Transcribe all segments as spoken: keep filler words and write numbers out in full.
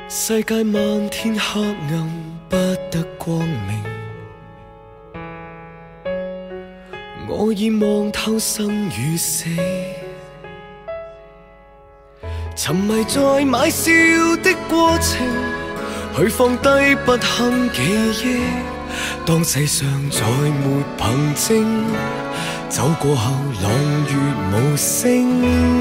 世界漫天黑暗，不得光明。我已望透生與死，沉迷在買笑的過程，去放低不堪記憶。當世上再沒憑證，走過後朗月無聲，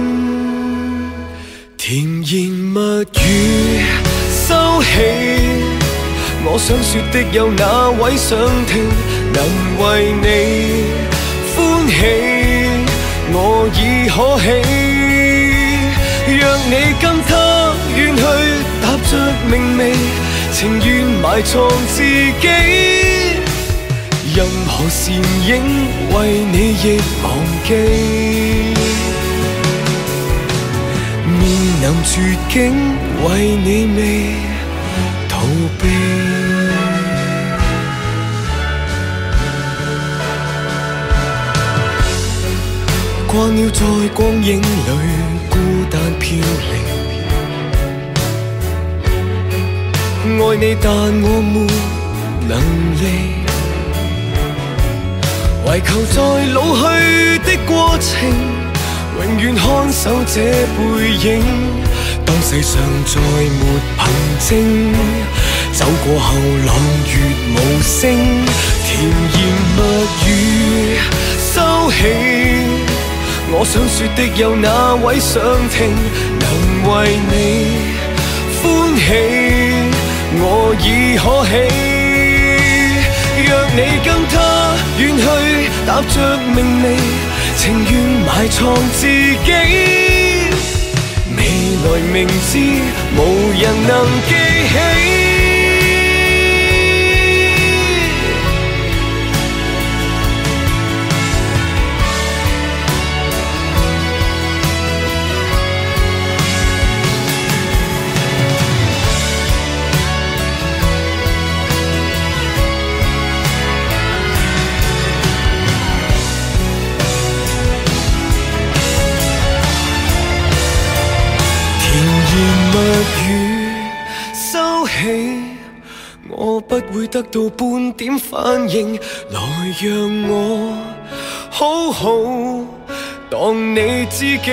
甜言蜜語收起。我想說的有哪位想聽？能為你歡喜，我已可喜。若你跟他遠去，踏着明媚，情願埋藏自己。任何倩影為你亦忘記，面臨絕境為你未逃避。慣了在光影裏孤單飄零，愛你但我沒能力，唯求在老去的過程，永遠看守這背影。當世上再沒憑證，走過後朗月無聲，甜言蜜語收起。我想說的有哪位想聽？能為你歡喜，我已可喜。若你跟他遠去，踏着明媚，情願埋藏自己。未來明知無人能記起。蜜語收起，我不會得到半點反應，來讓我好好當你知己，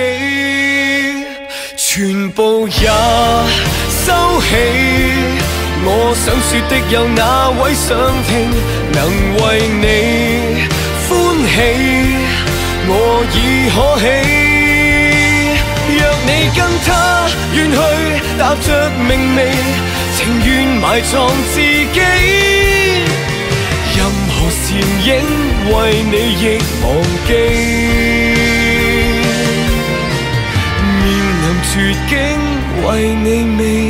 全部也收起。我想說的有哪位想聽？能為你歡喜，我已可喜。若你跟他遠去，踏着明媚，情願埋藏自己。任何倩影為你亦忘記，面臨絕境為你未